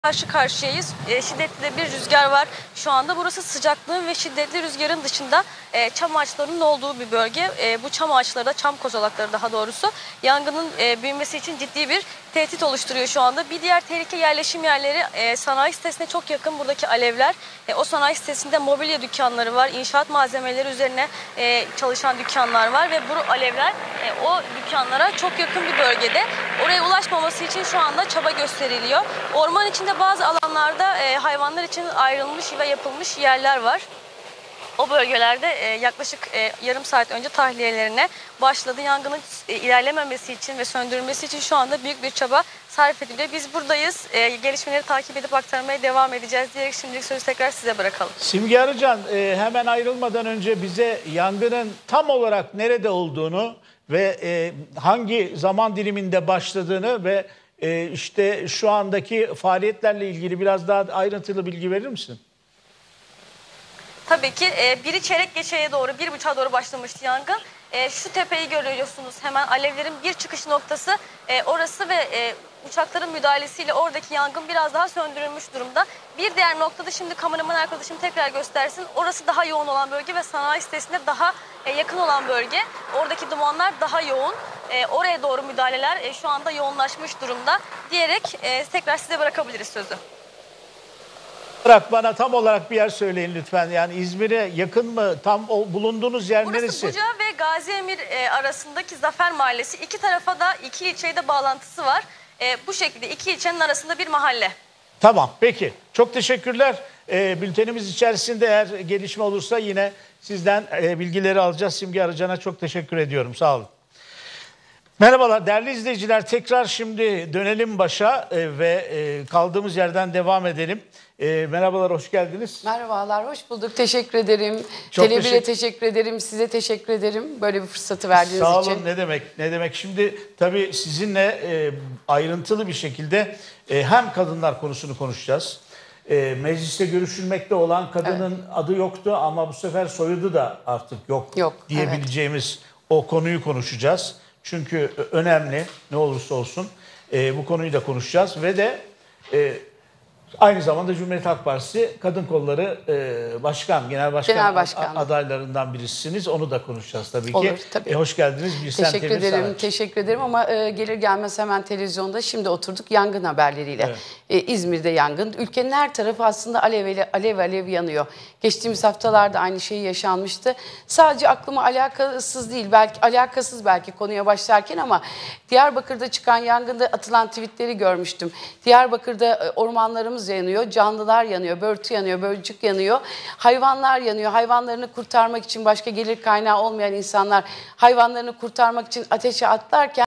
Karşı karşıyayız. Şiddetli de bir rüzgar var şu anda. Burası sıcaklığın ve şiddetli rüzgarın dışında çam ağaçlarının olduğu bir bölge. Bu çam ağaçları da, çam kozalakları daha doğrusu, yangının büyümesi için ciddi bir tehdit oluşturuyor şu anda. Bir diğer tehlike yerleşim yerleri, sanayi sitesine çok yakın buradaki alevler. O sanayi sitesinde mobilya dükkanları var, inşaat malzemeleri üzerine çalışan dükkanlar var ve bu alevler o dükkanlara çok yakın bir bölgede. Oraya ulaşmaması için şu anda çaba gösteriliyor. Orman içinde bazı alanlarda hayvanlar için ayrılmış ve yapılmış yerler var. O bölgelerde yaklaşık yarım saat önce tahliyelerine başladı. Yangının ilerlememesi için ve söndürülmesi için şu anda büyük bir çaba sarf ediliyor. Biz buradayız. Gelişmeleri takip edip aktarmaya devam edeceğiz diyerek şimdilik sözü tekrar size bırakalım. Simge Arıcan, hemen ayrılmadan önce bize yangının tam olarak nerede olduğunu ve hangi zaman diliminde başladığını ve işte şu andaki faaliyetlerle ilgili biraz daha ayrıntılı bilgi verir misin? Tabii ki biri çeyrek geçeye doğru, 1.30'a doğru başlamıştı yangın. Şu tepeyi görüyorsunuz, hemen alevlerin bir çıkış noktası orası ve uçakların müdahalesiyle oradaki yangın biraz daha söndürülmüş durumda. Bir diğer noktada şimdi kameraman arkadaşım tekrar göstersin. Orası daha yoğun olan bölge ve sanayi sitesine daha yakın olan bölge. Oradaki dumanlar daha yoğun. Oraya doğru müdahaleler şu anda yoğunlaşmış durumda diyerek tekrar size bırakabiliriz sözü. Bana tam olarak bir yer söyleyin lütfen. Yani İzmir'e yakın mı? Tam bulunduğunuz yer Burası neresi? Buca ve Gazi Emir arasındaki Zafer Mahallesi. İki tarafa da iki ilçeye bağlantısı var. Bu şekilde iki ilçenin arasında bir mahalle. Tamam, peki. Çok teşekkürler. Bültenimiz içerisinde eğer gelişme olursa yine sizden bilgileri alacağız. Simge Arıcan'a çok teşekkür ediyorum. Sağ olun. Merhabalar değerli izleyiciler. Tekrar şimdi dönelim başa ve kaldığımız yerden devam edelim. Merhabalar, hoş geldiniz. Merhabalar, hoş bulduk. Teşekkür ederim. Tele1'e teşekkür ederim. Size teşekkür ederim. Böyle bir fırsatı verdiğiniz için. Sağ olun, ne demek, ne demek. Şimdi tabii sizinle ayrıntılı bir şekilde hem kadınlar konusunu konuşacağız. Mecliste görüşülmekte olan kadının adı yoktu ama bu sefer soyadı da artık yok diyebileceğimiz o konuyu konuşacağız. Çünkü önemli, ne olursa olsun bu konuyu da konuşacağız ve de aynı zamanda Cumhuriyet Halk Partisi Kadın Kolları Genel Başkan adaylarından birisiniz. Onu da konuşacağız tabii ki. Olur, tabii. Hoş geldiniz. Teşekkür ederim. Teşekkür ederim ama gelir gelmez hemen televizyonda şimdi oturduk yangın haberleriyle. Evet. İzmir'de yangın. Ülkenin her tarafı aslında alev yanıyor. Geçtiğimiz haftalarda aynı şey yaşanmıştı. Sadece aklıma alakasız belki konuya başlarken ama Diyarbakır'da çıkan yangında atılan tweetleri görmüştüm. Diyarbakır'da ormanlarımız yanıyor, canlılar yanıyor, börtü yanıyor, böcek yanıyor, hayvanlar yanıyor. Hayvanlarını kurtarmak için başka gelir kaynağı olmayan insanlar hayvanlarını kurtarmak için ateşe atlarken